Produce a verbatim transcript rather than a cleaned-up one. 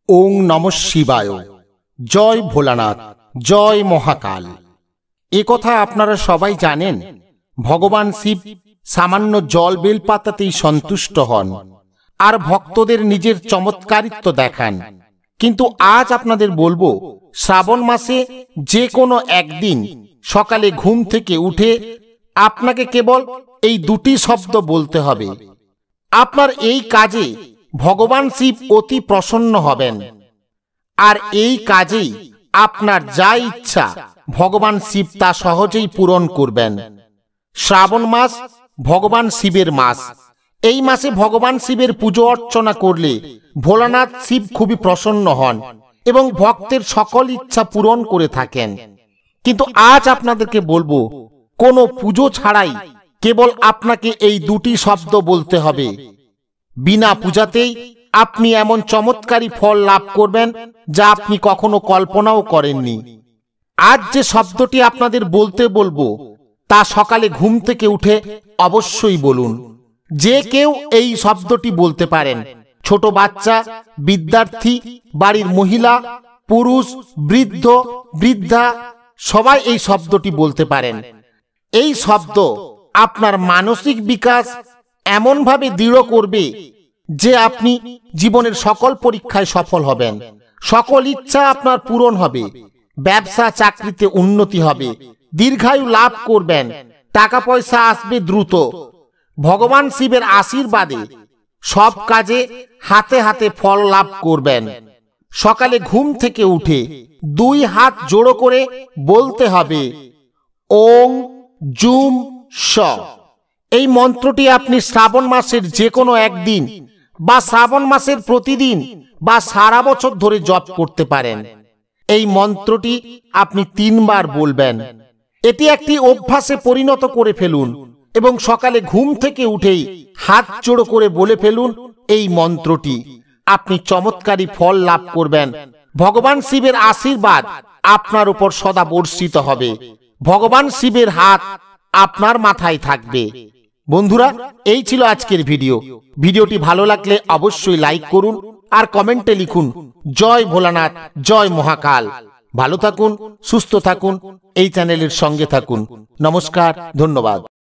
ওং নমঃ শিবায়। জয় ভোলানাথ, জয় মহাকাল। এ কথা আপনারা সবাই জানেন, ভগবান শিব সামান্য জল বেলপাতাতেই সন্তুষ্ট হন আর ভক্তদের নিজের চমৎকারিত্ব দেখান। কিন্তু আজ আপনাদের বলবো, শ্রাবণ মাসে যে কোনো একদিন সকালে ঘুম থেকে উঠে আপনাকে কেবল এই দুটি শব্দ বলতে হবে। আপনার এই কাজে ভগবান শিব অতি প্রসন্ন হবেন, আর এই কাজেই আপনার যা ইচ্ছা ভগবান শিব তা সহজেই পূরণ করবেন। শ্রাবণ মাস ভগবান শিবের মাস। এই মাসে ভগবান শিবের পুজো অর্চনা করলে ভোলানাথ শিব খুবই প্রসন্ন হন এবং ভক্তের সকল ইচ্ছা পূরণ করে থাকেন। কিন্তু আজ আপনাদেরকে বলবো, কোনো পুজো ছাড়াই কেবল আপনাকে এই দুটি শব্দ বলতে হবে। বিনা পূজাতেই আপনি এমন চমৎকারী ফল লাভ করবেন যা আপনি কখনো কল্পনাও করেননি। আজ যে শব্দটি আপনাদের বলতে বলবো তা সকালে ঘুম থেকে উঠে অবশ্যই বলুন। যে কেউ এই শব্দটি বলতে পারেন। ছোট বাচ্চা, বিদ্যার্থী, বাড়ির মহিলা, পুরুষ, বৃদ্ধ, বৃদ্ধা সবাই এই শব্দটি বলতে পারেন। এই শব্দ আপনার মানসিক বিকাশ এমনভাবে দৃঢ় করবে যে আপনি জীবনের সকল পরীক্ষায় সফল হবেন। সকল ইচ্ছা আপনার পূরণ হবে। ব্যবসা চাকরিতে উন্নতি হবে। দীর্ঘায়ু লাভ করবেন। টাকা পয়সা আসবে দ্রুত। ভগবান শিবের আশীর্বাদে সব কাজে হাতে হাতে ফল লাভ করবেন। সকালে ঘুম থেকে উঠে দুই হাত জোড়ো করে বলতে হবে ওং জুম স। এই মন্ত্রটি আপনি শ্রাবণ মাসের যে কোনো একদিন বা শ্রাবণ মাসের প্রতিদিন বা সারা বছর ধরে জপ করতে পারেন। এই মন্ত্রটি আপনি তিনবার বলবেন। এটি একটি অভ্যাসে পরিণত করে ফেলুন এবং সকালে ঘুম থেকে উঠেই হাত জোড়ো করে বলে ফেলুন এই মন্ত্রটি। আপনি চমৎকারী ফল লাভ করবেন। ভগবান শিবের আশীর্বাদ আপনার উপর সদা বর্ষিত হবে। ভগবান শিবের হাত আপনার মাথায় থাকবে। বন্ধুরা, এই ছিল আজকের ভিডিও। ভিডিওটি ভালো লাগলে অবশ্যই লাইক করুন আর কমেন্টে লিখুন জয় ভোলানাথ, জয় মহাকাল। ভালো থাকুন, সুস্থ থাকুন, এই চ্যানেলের সঙ্গে থাকুন। নমস্কার, ধন্যবাদ।